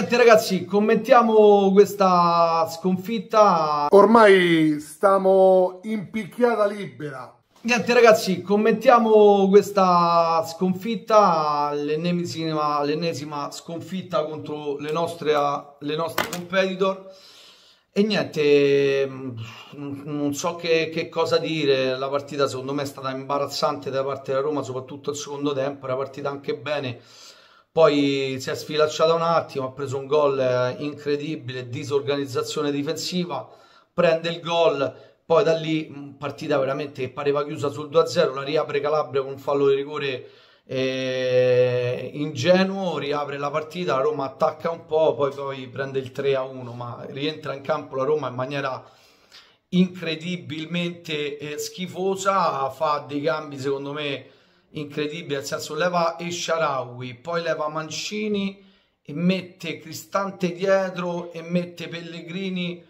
Niente ragazzi, commentiamo questa sconfitta. Ormai stiamo in picchiata libera. Niente ragazzi, commentiamo questa sconfitta, l'ennesima sconfitta contro le nostre competitor. E niente, non so che cosa dire. La partita secondo me è stata imbarazzante da parte della Roma, soprattutto il secondo tempo. Era partita anche bene, poi si è sfilacciata un attimo, ha preso un gol incredibile, disorganizzazione difensiva, prende il gol, poi da lì partita veramente che pareva chiusa sul 2-0, la riapre Calabria con un fallo di rigore ingenuo, riapre la partita, la Roma attacca un po', poi prende il 3-1, ma rientra in campo la Roma in maniera incredibilmente schifosa, fa dei cambi secondo me incredibili, nel senso leva Esharawi, poi leva Mancini e mette Cristante dietro e mette Pellegrini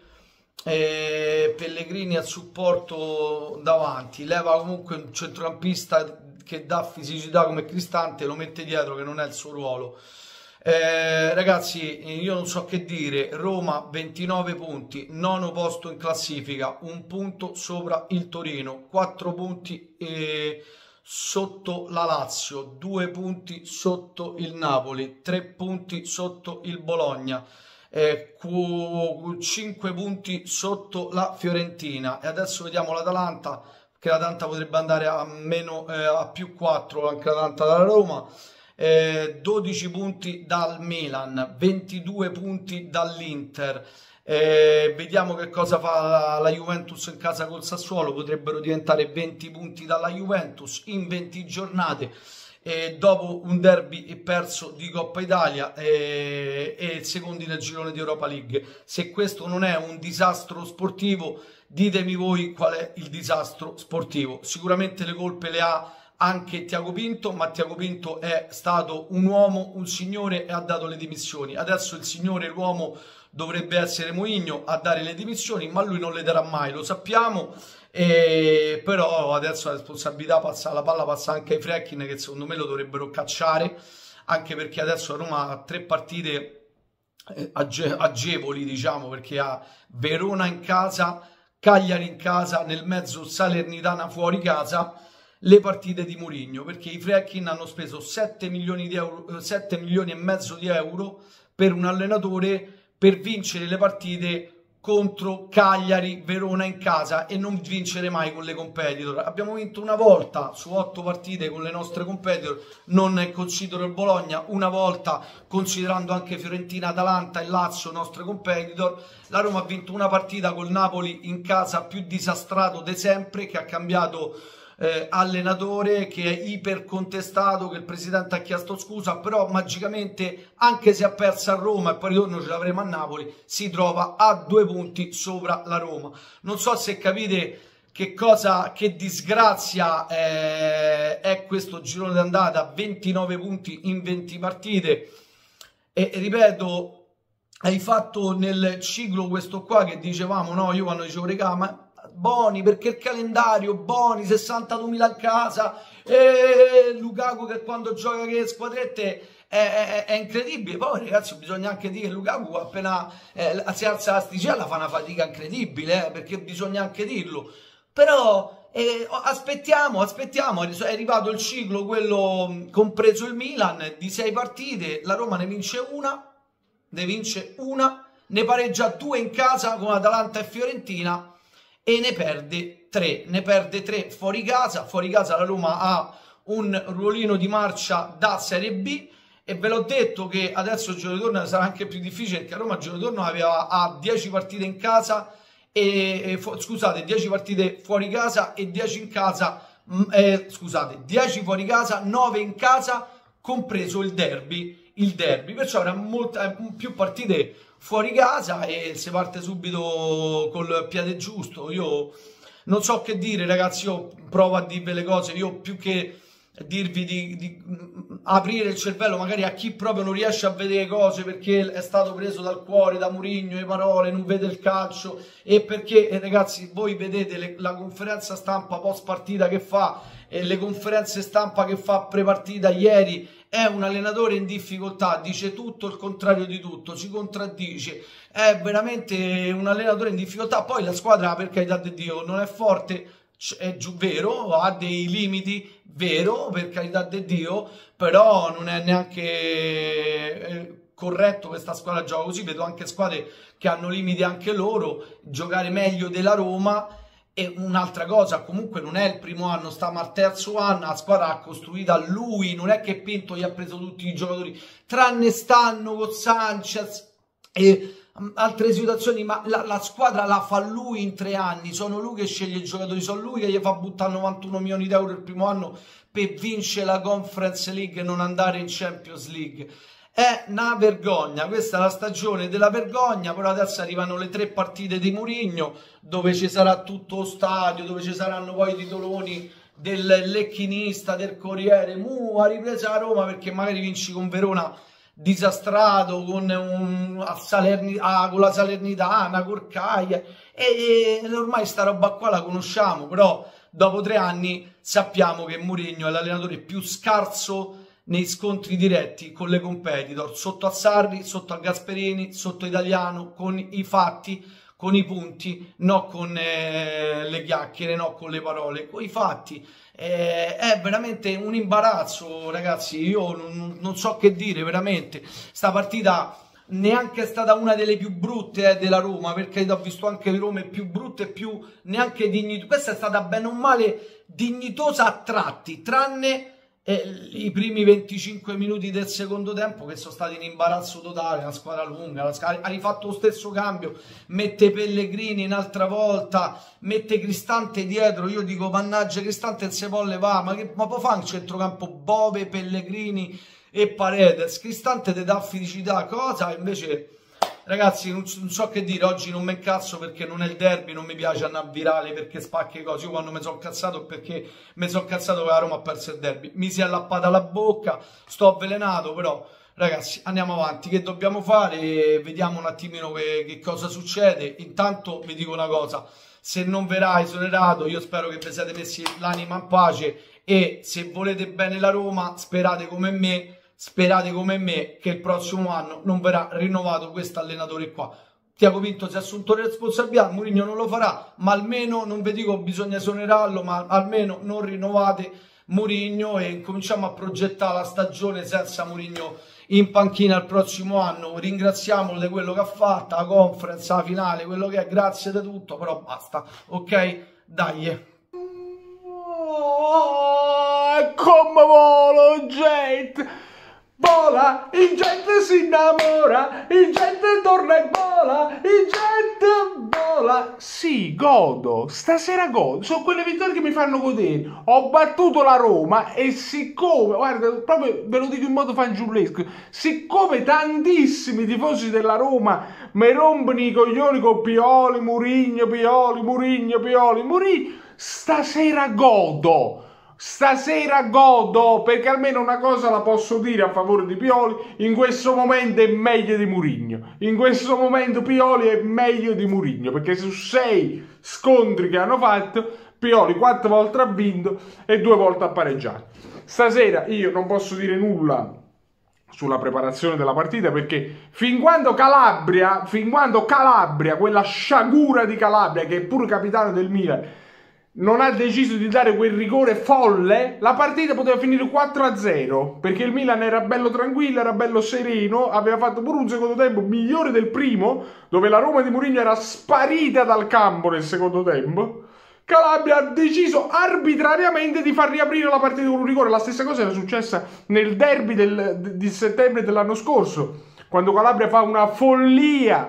al supporto davanti, leva comunque un centrocampista che dà fisicità come Cristante, lo mette dietro che non è il suo ruolo. Ragazzi, io non so che dire. Roma 29 punti, nono posto in classifica, un punto sopra il Torino, 4 punti sotto la Lazio, 2 punti sotto il Napoli, 3 punti sotto il Bologna, 5 punti sotto la Fiorentina. E adesso vediamo l'Atalanta, che l'Atalanta potrebbe andare a più 4 anche l'Atalanta dalla Roma. 12 punti dal Milan, 22 punti dall'Inter. Vediamo che cosa fa la Juventus in casa col Sassuolo, potrebbero diventare 20 punti dalla Juventus in 20 giornate, dopo un derby perso di Coppa Italia e secondi nel girone di Europa League. Se questo non è un disastro sportivo, ditemi voi qual è il disastro sportivo. Sicuramente le colpe le ha anche Tiago Pinto, ma Tiago Pinto è stato un uomo, un signore e ha dato le dimissioni. Adesso il signore, l'uomo dovrebbe essere Mourinho a dare le dimissioni, ma lui non le darà mai, lo sappiamo. Però adesso la responsabilità passa, la palla passa anche ai Freckin, che secondo me lo dovrebbero cacciare, anche perché adesso la Roma ha 3 partite agevoli, diciamo, perché ha Verona in casa, Cagliari in casa, nel mezzo Salernitana fuori casa, le partite di Mourinho, perché i Freckin hanno speso 7 milioni di euro, 7 milioni e mezzo di euro per un allenatore per vincere le partite contro Cagliari, Verona in casa e non vincere mai con le competitor. Abbiamo vinto una volta su 8 partite con le nostre competitor, non considero il Bologna, una volta considerando anche Fiorentina, Atalanta e Lazio nostre competitor. La Roma ha vinto una partita col Napoli in casa più disastrato di sempre, che ha cambiato allenatore, che è iper contestato, che il presidente ha chiesto scusa, però magicamente, anche se ha perso a Roma e poi ritorno ce l'avremo a Napoli, si trova a 2 punti sopra la Roma. Non so se capite che disgrazia è questo girone d'andata, 29 punti in 20 partite, e ripeto, hai fatto nel ciclo questo qua che dicevamo, no, io quando dicevo regà, ma Boni, perché il calendario, Boni, 62.000 a casa, Lukaku che quando gioca che squadrette è incredibile. Poi ragazzi bisogna anche dire che Lukaku appena si alza l'asticella fa una fatica incredibile, perché bisogna anche dirlo. Però aspettiamo, è arrivato il ciclo, quello compreso il Milan, di 6 partite, la Roma ne vince una, ne pareggia 2 in casa con Atalanta e Fiorentina, e ne perde 3 fuori casa. Fuori casa la Roma ha un ruolino di marcia da Serie B, e ve l'ho detto che adesso il giorno di torno sarà anche più difficile, perché a Roma il giorno di torno ha 10 partite in casa scusate, 10 partite fuori casa e 10 in casa, scusate, 10 fuori casa, 9 in casa, compreso il derby, perciò avrà più partite fuori casa e si parte subito col piede giusto. Io non so che dire ragazzi, io provo a dirvi le cose, io più che dirvi di aprire il cervello magari a chi proprio non riesce a vedere cose perché è stato preso dal cuore, da Mourinho, le parole, non vede il calcio, e perché ragazzi voi vedete la conferenza stampa post partita che fa, e le conferenze stampa che fa pre partita ieri, è un allenatore in difficoltà, dice tutto il contrario di tutto, si contraddice, è veramente un allenatore in difficoltà. Poi la squadra, per carità di Dio, non è forte, è vero, ha dei limiti, vero, per carità di Dio, però non è neanche corretto questa squadra gioca così. Vedo anche squadre che hanno limiti anche loro, giocare meglio della Roma. E un'altra cosa, comunque non è il primo anno, stiamo al terzo anno, la squadra l'ha costruita lui, non è che Pinto gli ha preso tutti i giocatori, tranne stanno con Sanchez e altre situazioni, ma la squadra la fa lui in 3 anni, sono lui che sceglie i giocatori, sono lui che gli fa buttare 91 milioni d'euro il primo anno per vincere la Conference League e non andare in Champions League. È una vergogna, questa è la stagione della vergogna, però adesso arrivano le 3 partite di Mourinho, dove ci sarà tutto lo stadio, dove ci saranno poi i titoloni del lecchinista, del Corriere, ha ripreso a Roma perché magari vinci con Verona disastrato, con la Salernitana, Corcaia, e ormai sta roba qua la conosciamo, però dopo 3 anni sappiamo che Mourinho è l'allenatore più scarso nei scontri diretti con le competitor, sotto a Sarri, sotto a Gasperini, sotto Italiano, con i fatti, con i punti, no con le chiacchiere, no con le parole, con i fatti. È veramente un imbarazzo, ragazzi, io non so che dire, veramente. Sta partita neanche è stata una delle più brutte della Roma, perché ho visto anche Rome più brutte e più neanche dignitose. Questa è stata bene o male dignitosa a tratti, tranne i primi 25 minuti del secondo tempo che sono stati in imbarazzo totale. Una squadra lunga, ha rifatto lo stesso cambio, mette Pellegrini un'altra volta, mette Cristante dietro. Io dico mannaggia Cristante, non si può levare, ma può fare un centrocampo Bove, Pellegrini e Paredes? Cristante ti dà felicità, cosa? Invece ragazzi non so che dire, oggi non mi incazzo perché non è il derby, non mi piace andare virale perché spacchi cose. Io quando mi sono incazzato è perché mi sono incazzato che la Roma ha perso il derby, mi si è allappata la bocca, sto avvelenato. Però ragazzi andiamo avanti, che dobbiamo fare? Vediamo un attimino che cosa succede. Intanto vi dico una cosa, se non verrà esonerato io spero che vi siate messi l'anima in pace, e se volete bene la Roma sperate come me che il prossimo anno non verrà rinnovato questo allenatore qua. Tiago Pinto si è assunto le responsabilità, Mourinho non lo farà, ma almeno, non vi dico bisogna esonerarlo, ma almeno non rinnovate Mourinho e cominciamo a progettare la stagione senza Mourinho in panchina il prossimo anno. Ringraziamolo di quello che ha fatto, la conference, la finale, quello che è, grazie di tutto, però basta, ok? Dai. Come volo, Jet! Vola, il jet si innamora, il jet torna e vola, il jet vola. Sì, godo, stasera godo, sono quelle vittorie che mi fanno godere. Ho battuto la Roma e siccome, guarda, proprio ve lo dico in modo fanciullesco, siccome tantissimi tifosi della Roma mi rompono i coglioni con Pioli, Mourinho, stasera godo. Stasera godo, perché almeno una cosa la posso dire a favore di Pioli: in questo momento è meglio di Mourinho. In questo momento Pioli è meglio di Mourinho, perché su 6 scontri che hanno fatto Pioli 4 volte ha vinto e 2 volte ha pareggiato. Stasera io non posso dire nulla sulla preparazione della partita, perché fin quando Calabria, quella sciagura di Calabria, che è pure capitano del Milan, non ha deciso di dare quel rigore folle, la partita poteva finire 4-0, perché il Milan era bello tranquillo, era bello sereno, aveva fatto pure un secondo tempo migliore del primo, dove la Roma di Mourinho era sparita dal campo nel secondo tempo. Calabria ha deciso arbitrariamente di far riaprire la partita con un rigore. La stessa cosa era successa nel derby di settembre dell'anno scorso, quando Calabria fa una follia,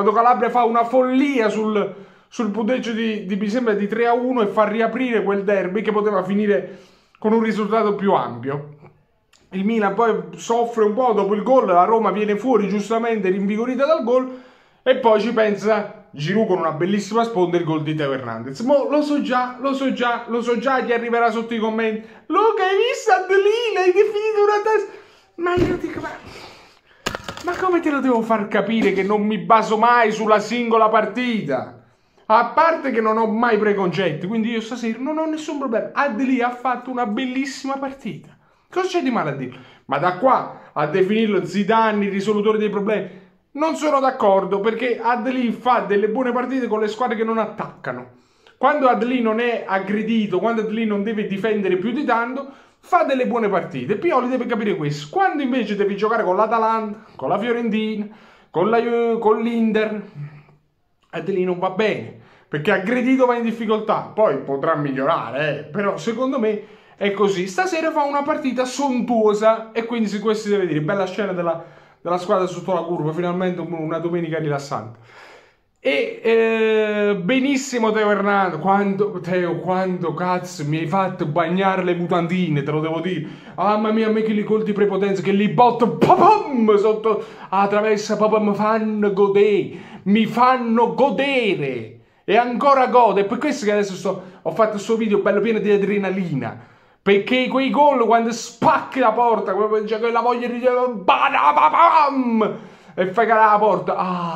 sul punteggio mi sembra di 3-1, e fa riaprire quel derby che poteva finire con un risultato più ampio. Il Milan poi soffre un po' dopo il gol, la Roma viene fuori giustamente rinvigorita dal gol, e poi ci pensa Giroud con una bellissima sponda, il gol di Teo Hernandez. Lo so già chi arriverà sotto i commenti: Luca, hai visto Adelina, hai definito una testa? Ma io dico, ma come te lo devo far capire che non mi baso mai sulla singola partita? A parte che non ho mai preconcetti, quindi io stasera non ho nessun problema. Adli ha fatto una bellissima partita. Cosa c'è di male a dirlo? Ma da qua a definirlo Zidane, il risolutore dei problemi, non sono d'accordo, perché Adli fa delle buone partite con le squadre che non attaccano. Quando Adli non è aggredito, quando Adli non deve difendere più di tanto, fa delle buone partite. Pioli deve capire questo. Quando invece devi giocare con l'Atalanta, con la Fiorentina, con l'Inter, Adli non va bene, perché aggredito va in difficoltà. Poi potrà migliorare, però secondo me è così. Stasera fa una partita sontuosa e quindi su questo si deve dire. Bella scena della squadra sotto la curva, finalmente una domenica rilassante. E benissimo Teo Hernandez. Quando cazzo mi hai fatto bagnare le mutandine, te lo devo dire. Mamma mia, a me che li colti prepotenza, che li botto papam, sotto attraverso, papà, mi fanno godere. E ancora gode. E per questo che adesso ho fatto questo video bello pieno di adrenalina. Perché quei gol, quando spacchi la porta, quella voglia di dire e fai calare la porta.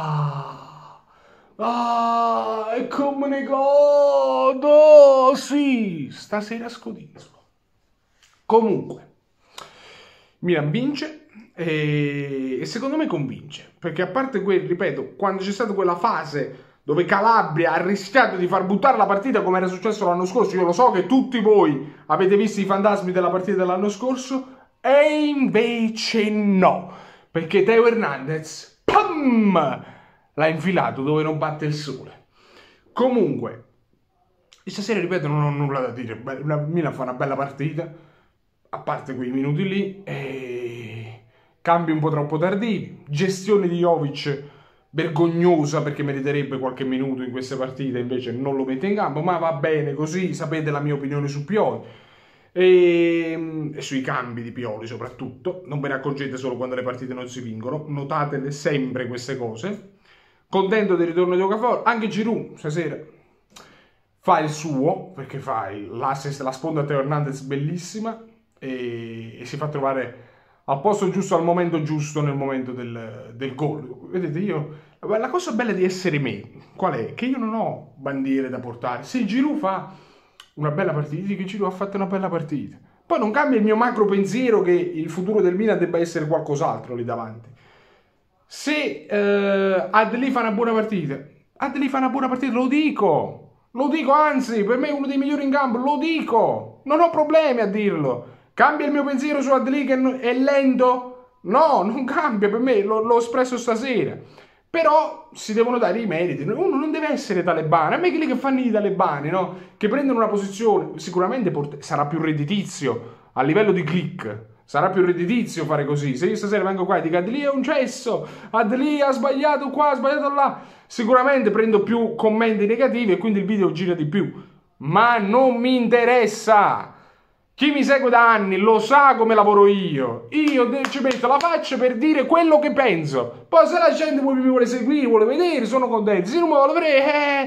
E come ne godo. Sì, stasera scodinzolo. Comunque, Milan vince e secondo me convince. Perché a parte quel, ripeto, quando c'è stata quella fase dove Calabria ha rischiato di far buttare la partita come era successo l'anno scorso. Io lo so che tutti voi avete visto i fantasmi della partita dell'anno scorso, e invece no, perché Teo Hernandez, pam, l'ha infilato dove non batte il sole. Comunque, stasera, ripeto, non ho nulla da dire. Milan fa una bella partita, a parte quei minuti lì, e cambi un po' troppo tardivi, gestione di Jovic vergognosa, perché meriterebbe qualche minuto in queste partite, invece non lo mette in campo, ma va bene così. Sapete la mia opinione su Pioli e sui cambi di Pioli soprattutto. Non ve ne accorgete solo quando le partite non si vincono, notatele sempre queste cose. Contento del ritorno di Okafor. Anche Giroud stasera fa il suo, perché fa l'assist, la sponda a Teo Hernandez bellissima, e si fa trovare al posto giusto, al momento giusto, nel momento del gol. Vedete, la cosa bella di essere me, qual è? Che io non ho bandiere da portare. Se Giroud fa una bella partita, dico che Giroud ha fatto una bella partita. Poi non cambia il mio macro pensiero che il futuro del Milan debba essere qualcos'altro lì davanti. Se Adli fa una buona partita, lo dico, anzi, per me è uno dei migliori in campo, lo dico, non ho problemi a dirlo. Cambia il mio pensiero su Adli che è lento? No, non cambia, per me l'ho espresso stasera. Però si devono dare i meriti. Uno non deve essere talebano. A me quelli che fanno i talebani, no? Che prendono una posizione, sicuramente sarà più redditizio a livello di click. Sarà più redditizio fare così. Se io stasera vengo qua e dico Adli è un cesso, Adli ha sbagliato qua, ha sbagliato là, sicuramente prendo più commenti negativi e quindi il video gira di più. Ma non mi interessa. Chi mi segue da anni lo sa come lavoro io. Io ci metto la faccia per dire quello che penso. Poi se la gente mi vuole seguire, vuole vedere, sono contento. Se non mi vuole vedere,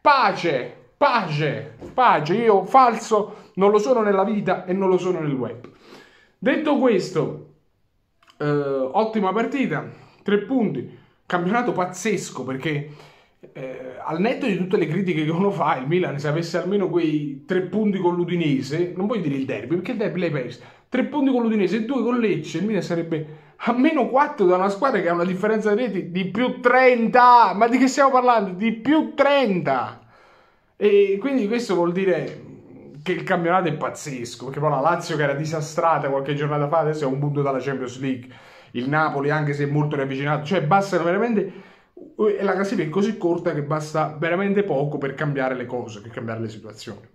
pace. Io falso non lo sono nella vita e non lo sono nel web. Detto questo, ottima partita, 3 punti, campionato pazzesco, perché al netto di tutte le critiche che uno fa, il Milan, se avesse almeno quei 3 punti con l'Udinese, non puoi dire il derby, perché il derby l'hai perso, 3 punti con l'Udinese e 2 con Lecce, il Milan sarebbe a meno 4 da una squadra che ha una differenza di reti di più 30, ma di che stiamo parlando? Di più 30! E quindi questo vuol dire che il campionato è pazzesco, perché poi la Lazio, che era disastrata qualche giornata fa, adesso è un punto dalla Champions League, il Napoli anche se è molto ravvicinato, cioè bastano veramente, la classifica è così corta che basta veramente poco per cambiare le cose, per cambiare le situazioni.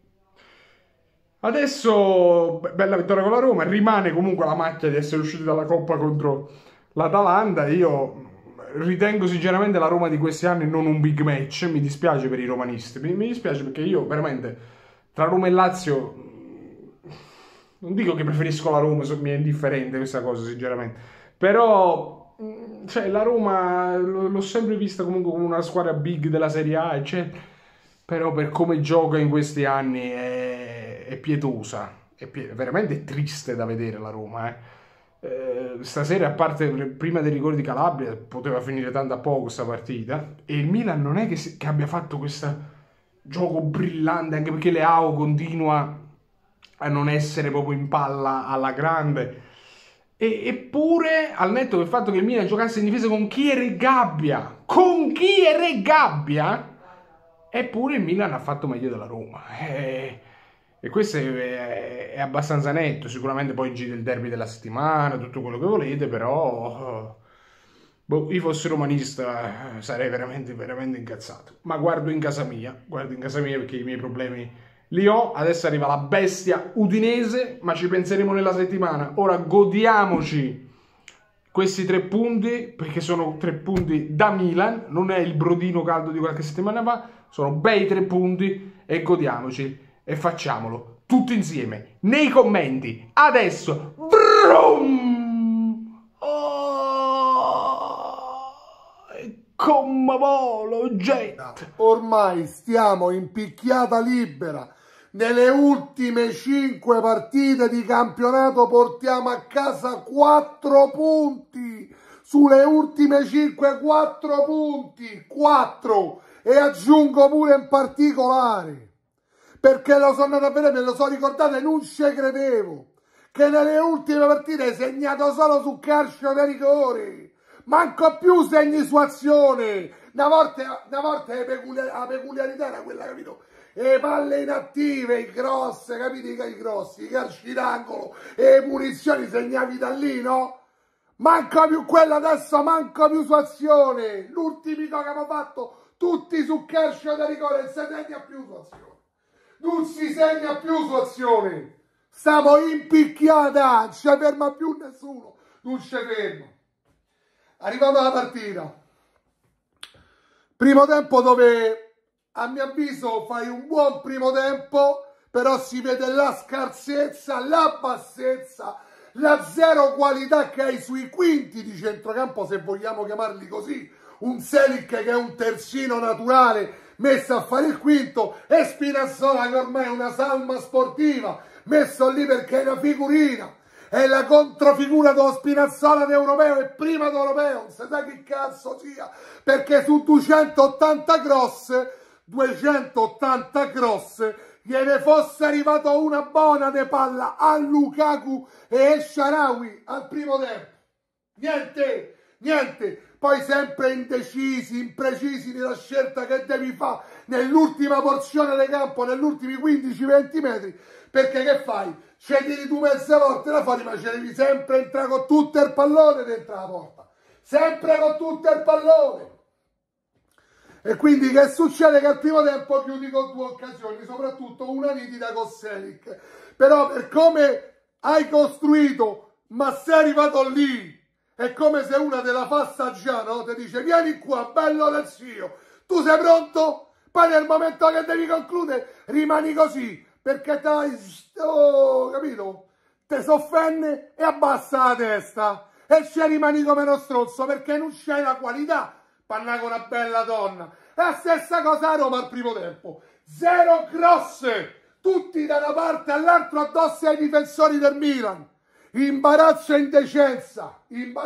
Adesso bella vittoria con la Roma, rimane comunque la macchia di essere usciti dalla Coppa contro l'Atalanta. Io ritengo sinceramente la Roma di questi anni non un big match, mi dispiace per i romanisti, mi dispiace perché io veramente tra Roma e Lazio non dico che preferisco la Roma, mi è indifferente questa cosa sinceramente, però cioè, la Roma l'ho sempre vista comunque come una squadra big della Serie A, eccetera. Però per come gioca in questi anni è pietosa, veramente triste da vedere la Roma. Stasera, a parte prima dei rigori di Calabria, poteva finire tanto a poco questa partita, e il Milan non è che abbia fatto questo gioco brillante, anche perché Leao continua a non essere proprio in palla alla grande. Eppure, al netto del fatto che il Milan giocasse in difesa con Kier e Gabbia, eppure il Milan ha fatto meglio della Roma. E questo è abbastanza netto. Sicuramente poi gira il derby della settimana, tutto quello che volete, però boh, io fossi romanista sarei veramente, veramente incazzato. Ma guardo in casa mia perché i miei problemi li ho. Adesso arriva la bestia Udinese, ma ci penseremo nella settimana. Ora godiamoci questi 3 punti, perché sono 3 punti da Milan, non è il brodino caldo di qualche settimana fa, sono bei 3 punti e godiamoci e facciamolo tutti insieme nei commenti. Adesso brum! Con volo jet. Ormai stiamo in picchiata libera. Nelle ultime 5 partite di campionato portiamo a casa 4 punti. Sulle ultime 5, 4 punti. 4. E aggiungo pure in particolare, perché lo sono andato a vedere, me lo so ricordato e non ci credevo, che nelle ultime partite hai segnato solo su calcio di rigore. Manco più segni su azione. Una volta la peculiarità era quella, capito? Le palle inattive, i cross, capito? I cross, i calci d'angolo e le punizioni segnavi da lì, no? Manco più quella, adesso manco più su azione. L'ultimo che abbiamo fatto, tutti su calcio da rigore, non si segna più su azione. Non si segna più su azione. Stiamo in picchiata, non ci ferma più nessuno, non ci ferma. Arrivato alla partita, primo tempo dove a mio avviso fai un buon primo tempo, però si vede la scarsezza, la bassezza, la zero qualità che hai sui quinti di centrocampo, se vogliamo chiamarli così. Un Selic che è un terzino naturale messo a fare il quinto, e Spinazzola che ormai è una salma sportiva, messo lì perché è una figurina. È la controfigura dello Spinazzola d'europeo e prima d'europeo, non si sa che cazzo sia, perché su 280 cross, gliene fosse arrivato una buona de palla a Lukaku e El Shaarawy al primo tempo. Niente. Poi sempre indecisi, imprecisi nella scelta che devi fare nell'ultima porzione del campo, negli ultimi 15-20 metri, perché che fai? Scendi tu mezze volte da fuori, ma ci devi sempre entrare con tutto il pallone dentro la porta. Sempre con tutto il pallone. E quindi che succede? Che al primo tempo chiudi con 2 occasioni, soprattutto una nitida con Selic. Però per come hai costruito, ma sei arrivato lì, è come se una te la fa assaggiare, no? Ti dice vieni qua, bello del zio, tu sei pronto? Poi nel momento che devi concludere rimani così, perché capito? Te soffenne e abbassa la testa e ci rimani come uno stronzo, perché non c'hai la qualità per andare con una bella donna. È la stessa cosa a Roma al primo tempo, 0 cross, tutti da una parte all'altra addosso ai difensori del Milan. Imbarazzo e indecenza.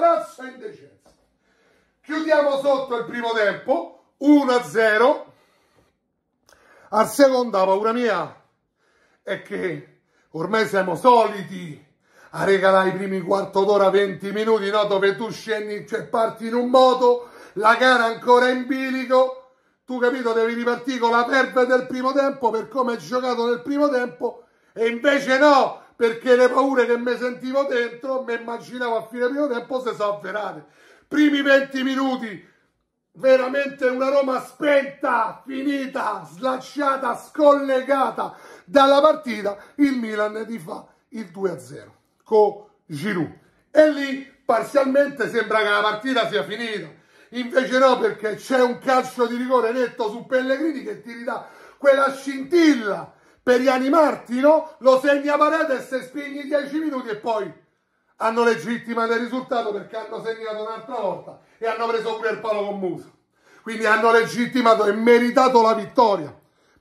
Chiudiamo sotto il primo tempo 1-0. Al secondo, la paura mia è che ormai siamo soliti a regalare i primi quarto d'ora, 20 minuti, no? Dove tu scendi, cioè parti in un modo, la gara ancora in bilico, tu capito, devi ripartire con la perve del primo tempo per come hai giocato nel primo tempo, e invece no, perché le paure che mi sentivo dentro, mi immaginavo a fine primo tempo, si sono avverate. Primi 20 minuti, veramente una Roma spenta, finita, slacciata, scollegata dalla partita. Il Milan ti fa il 2-0 con Giroud. E lì parzialmente sembra che la partita sia finita. Invece no, perché c'è un calcio di rigore netto su Pellegrini che ti ridà quella scintilla per rianimarti, no? Lo segna Paredes e spigni 10 minuti e poi hanno legittimato il risultato perché hanno segnato un'altra volta e hanno preso pure il palo con Musa. Quindi hanno legittimato e meritato la vittoria.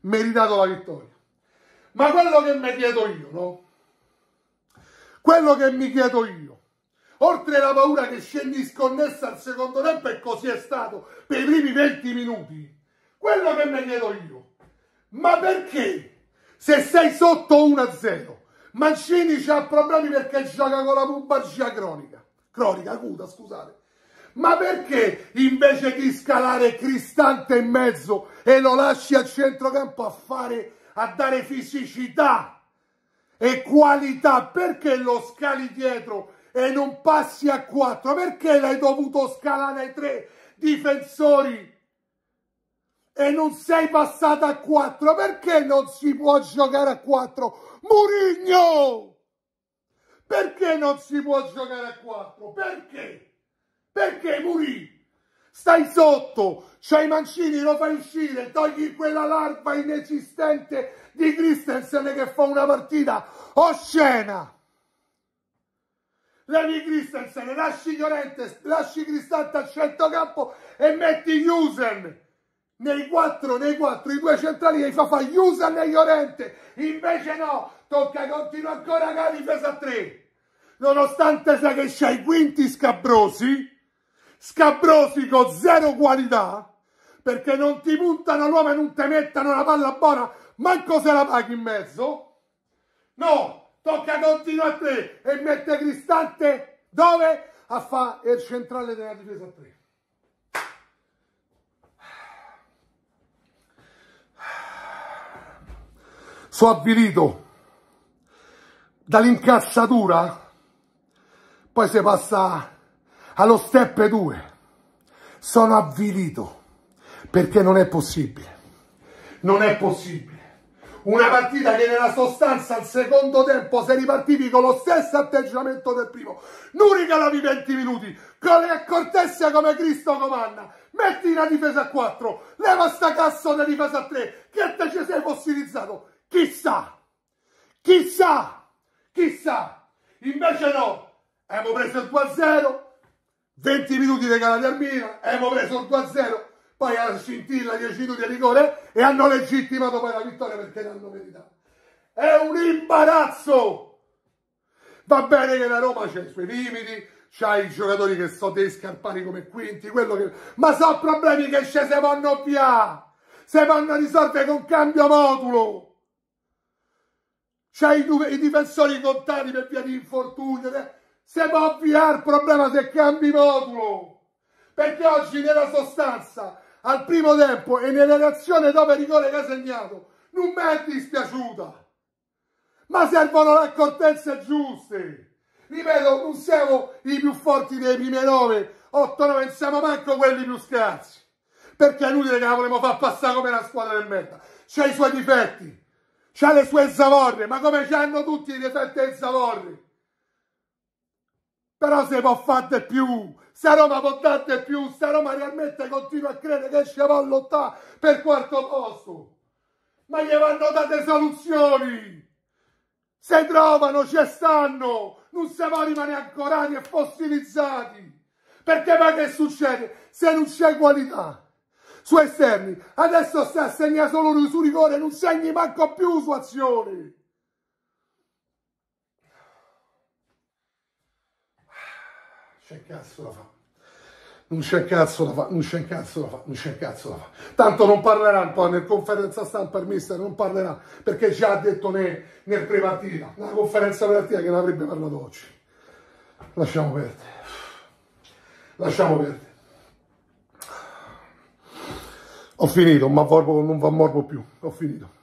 Ma quello che mi chiedo io, no? Quello che mi chiedo io, oltre alla paura che scendi sconnessa al secondo tempo, e così è stato per i primi 20 minuti, quello che mi chiedo io, ma perché? Se sei sotto 1-0, Mancini c'ha problemi perché gioca con la pubalgia cronica acuta, scusate. Ma perché invece di scalare Cristante in mezzo e lo lasci al centrocampo a dare fisicità e qualità, perché lo scali dietro e non passi a 4? Perché l'hai dovuto scalare ai 3 difensori e non sei passato a 4? Perché non si può giocare a 4? Mourinho! Perché non si può giocare a 4? Perché? Perché Mourinho? Stai sotto, c'hai Mancini, lo fai uscire, togli quella larva inesistente di Christensen che fa una partita oscena. Levi Christensen, lasci Llorente, lasci Cristante al centrocampo e metti Jusen. Nei quattro, i 2 centrali li fa fare Jusen e Llorente. Invece no, tocca continuare ancora con la difesa a 3. Nonostante sai che c'hai Quinti scabrosi con zero qualità, perché non ti puntano l'uomo e non ti mettono la palla buona, manco se la paghi in mezzo. No, tocca continuare a 3 e mette Cristante dove? A fare il centrale della difesa a 3. Sono avvilito dall'incazzatura, poi si passa allo step 2. Sono avvilito perché non è possibile. Non è possibile. Una partita che nella sostanza al secondo tempo se ripartivi con lo stesso atteggiamento del primo. Non regalavi 20 minuti, con le accortezze come Cristo comanda. Metti una difesa a 4, leva sta cazzo di difesa a 3, che te ci sei fossilizzato. Chissà, chissà, chissà. Invece no, abbiamo preso il 2-0, 20 minuti regalati al Milan, abbiamo preso il 2-0, poi alla scintilla 10 minuti di rigore e hanno legittimato poi la vittoria perché l'hanno meritato. È un imbarazzo. Va bene che la Roma c'ha i suoi limiti, c'ha i giocatori che sono dei scarpani come Quinti, ma sono problemi che ci si vanno ovviare, si vanno a risolvere con cambio modulo. C'hai i difensori contati per via di infortunio, si può ovviare il problema se cambi modulo, perché oggi nella sostanza al primo tempo e nella reazione dopo il rigore che ha segnato non mi è dispiaciuta, ma servono le accortezze giuste. Ripeto, non siamo i più forti dei primi 9, 8, 9, non siamo manco quelli più scarsi, perché è inutile che la volevamo far passare come una squadra del merda. C'ha i suoi difetti, c'ha le sue zavorre, ma come c'hanno tutti i difetti e zavorre. Però si può fare di più, sta Roma può dare di più, sta Roma realmente continua a credere che ci va a lottare per quarto posto. Ma gli vanno date soluzioni, se trovano, ci stanno, non si può rimanere ancorati e fossilizzati. Perché poi che succede? Se non c'è qualità su esterni, adesso sta a segnare solo su rigore, non segni manco più su azioni. C'è cazzo da fa. Non c'è cazzo da fa, non c'è cazzo da fa, non c'è cazzo da fa. Tanto non parlerà un po' nel conferenza stampa il mister, non parlerà, perché già ha detto nel pre-partita, nella conferenza pre-partita che ne avrebbe parlato oggi. Lasciamo perdere. Lasciamo perdere. Ho finito, ma non va morbo più, ho finito.